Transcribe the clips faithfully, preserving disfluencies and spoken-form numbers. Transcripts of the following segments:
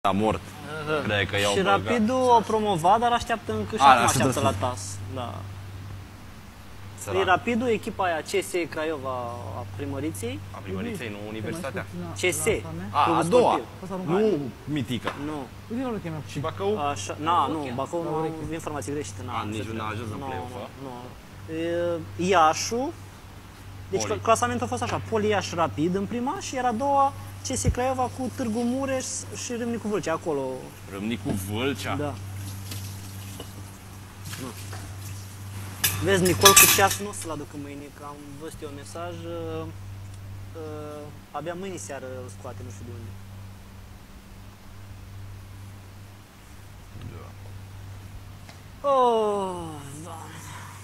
a mort. Cred că i-au Și băgat. Rapidul o promovat, dar așteaptă încă și A, acum așteaptă așteaptă la să- T A S. Da. Sărac. E Rapidul, echipa aia C S Craiova a primăriței. A primăriței, nu universitatea. C S. A, a Clubul doua. sportiv. Nu Mitică. Nu. Și Bacău? Așa, na, nu, Bacău nu am informații greșite. A, nici nu a ajuns în Nu, play-off, a? nu, nu. E, Iașu. Deci Poli. clasamentul a fost așa, Poli Iași Rapid în prima și era a doua C S Craiova cu Târgu Mureș și Râmnicu Vâlcea, acolo. Râmnicu Vâlcea. Da. Nu. Vezi, Nicol cu ceasul nu o să-l aducă mâine, că am văzut eu un mesaj. Uh, uh, abia mâine seară îl scoate, nu știu de unde. Da. Oh, Doamne.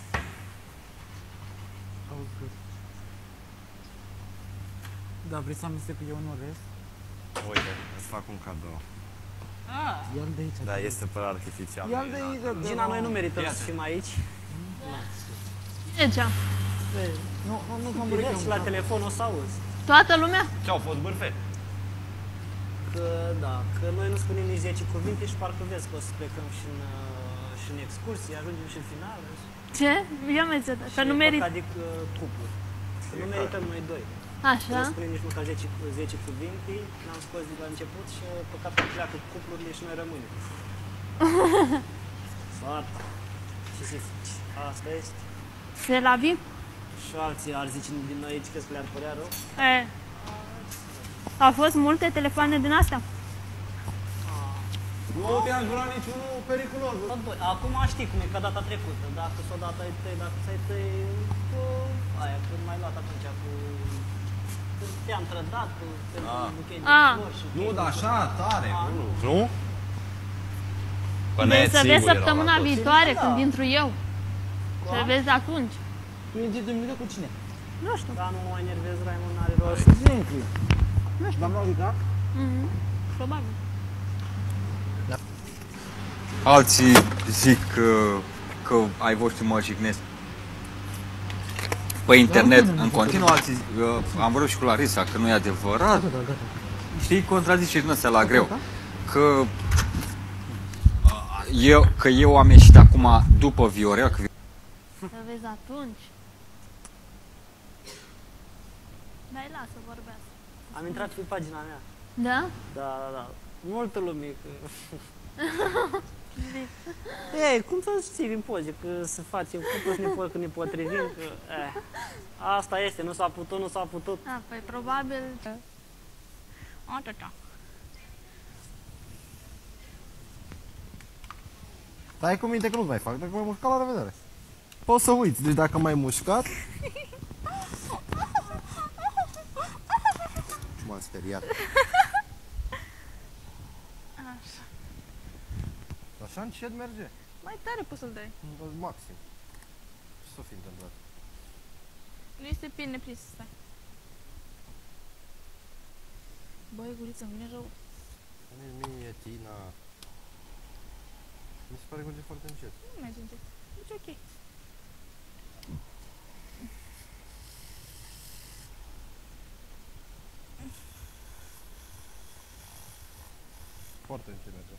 Da, vrei să amestec eu un orez? Uite, îți fac un cadou. Ia-l de aici. Da, este pe artificial. Ia-l de aici. de- Gina, noi nu merităm Iată. să fim aici. Mergea. Nu, nu, nu s-am Bilet și la telefon o să auzi. Toată lumea? Ce-au fost bârfe? Că, da, că noi nu spunem nici zece cuvinte și parcă vezi că o să plecăm și în, uh, și în excursie, ajungem și în final. Ce? Eu merge, că nu merit. Adică cupluri. Că nu merităm noi doi. Așa. Nu spunem nici măcar zece, zece cuvinte, n-am scos de la început și păcat că pleacă cuplurile și noi rămânem. Foarte. Ce să zici? Asta este. Se la vin? Și alții ar zice din noi aici că le-ar părea rău. E. Au fost multe telefoane din astea? Nu te-am jurat niciunul periculos. Tot băi, acum știi cum e ca data trecută. Dacă s-o dată ai tăi, dacă ți-ai tăi, cu aia, când m-ai luat atunci cu... Când te-am trădat cu pentru un buchet de Ah. flori și... Nu, dar așa, tare. A. Nu? Vrei să vezi săptămâna viitoare, Da. când intru eu. Să Da? vezi atunci. Tu intri duminică cu cine? Nu știu. Da, nu mă mai enervez, Raimond, n-are rost. Cu cine intri? Nu știu. Doamna Olica? Mhm. Probabil. Alții zic că, că ai voștri mă jignesc pe internet în continuu, alții uh, am vorbit și cu Larisa că nu e adevărat. Știi, contraziceri din astea la greu. Că uh, eu, că eu am ieșit acum după Viorel, că Să vezi atunci. Dai, lasă, vorbească. Am intrat pe pagina mea. Da? Da, da, da. Multă lume că... Ei, cum să știi în poze, că să facem cum să ne, po- că ne potrivim, că... Eh, asta este, nu s-a putut, nu s-a putut. A, păi probabil... Atâta. Stai cu minte că nu-ți mai fac, dacă m-ai mușcat, la revedere. Poți să uiți, deci dacă m-ai mușcat... M-am speriat. Așa. Așa încet merge. Mai tare poți să-l dai. Maxim. Ce s-o fi întâmplat? Nu este bine prins, stai. Băi, guriță, îmi vine rău. Nici mie, Tina... Mi se pare că merge foarte încet. Nu merge încet. Deci ok. Foarte încet merge.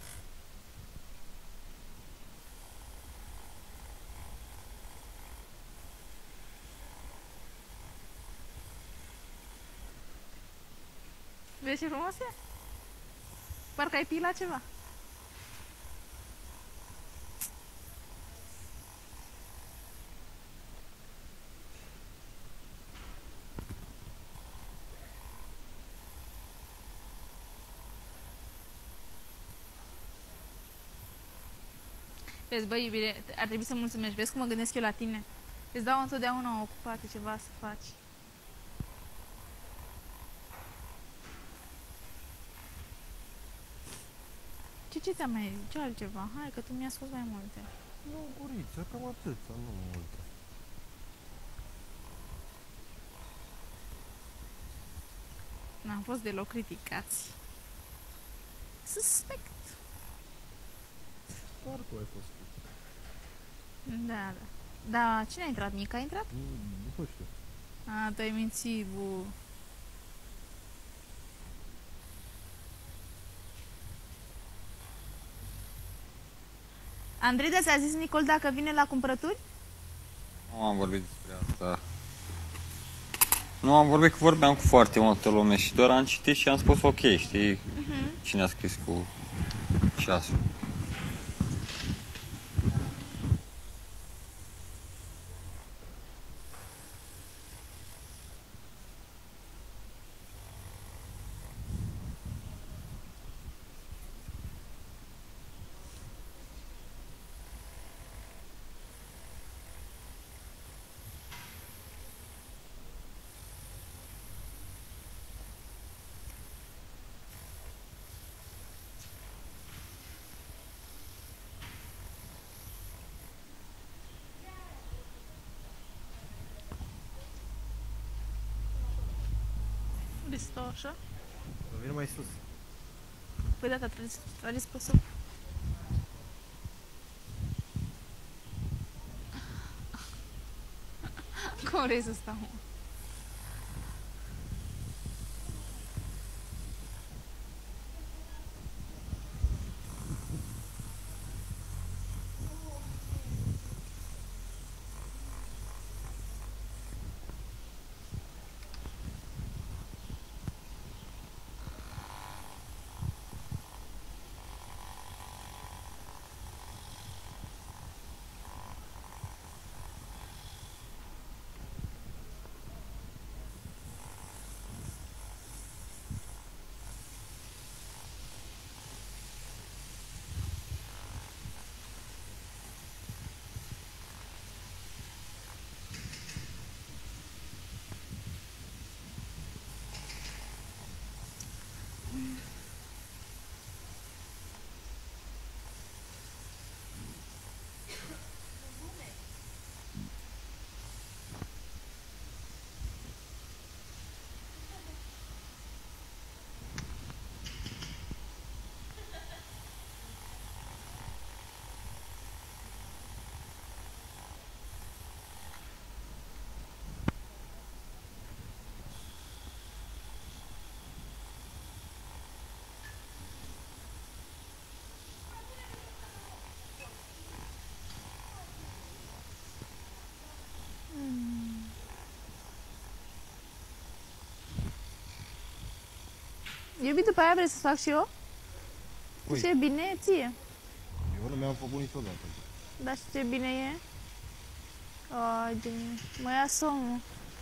Vezi ce frumos e? Parcă ai pilat ceva. Vezi, băi, iubire, ar trebui să mulțumești. Vezi cum mă gândesc eu la tine? Îți dau întotdeauna ocupate ceva să faci. Ce ce ți-am mai... ce altceva? Hai că tu mi-ai scos mai multe. Nu, guriță, cam atâta, nu multe. N-am fost deloc criticați. Suspect. Doar tu ai fost. Da, da. Da, cine a intrat? Mica a intrat? Nu știu. A, tu ai mințit, bu. Andrei, ți-a zis Nicol dacă vine la cumpărături? Nu am vorbit despre asta. Nu am vorbit, că vorbeam cu foarte multă lume și doar am citit și am spus ok, știi? Uh-huh. Cine a scris cu ceasul. Vrei să stau așa? Vine mai sus. Păi da, tragi, tragi pe sub. Cum vrei să stau? Iubi, după aia vrei să fac și eu? Ui. Ce bine e ție? Eu nu mi-am făcut niciodată. Dar și ce bine e? Ai de mine, mă ia somnul.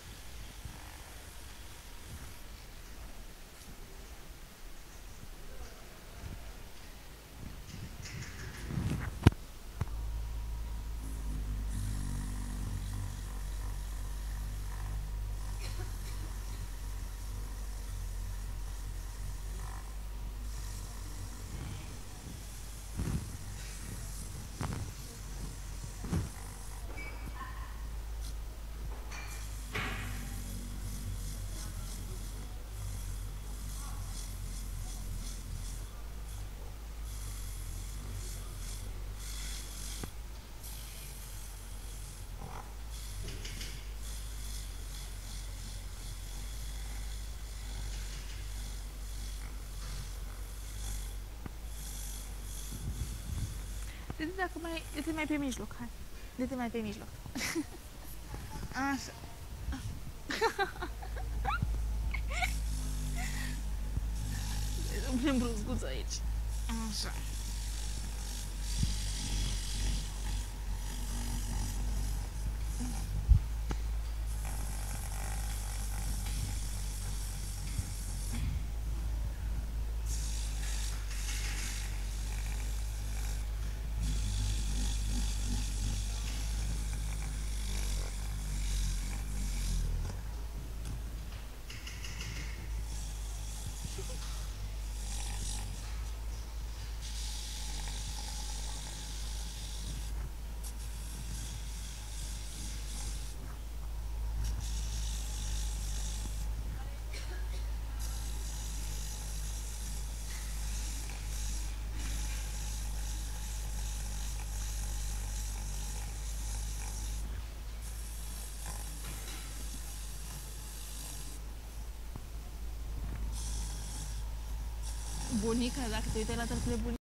Dă-te dacă mai, dă-te mai pe mijloc, hai. Dă-te mai pe mijloc. Așa. Îmi punem bruscuță aici. Așa. Bunica, dacă te uitai la tălpile bunicii.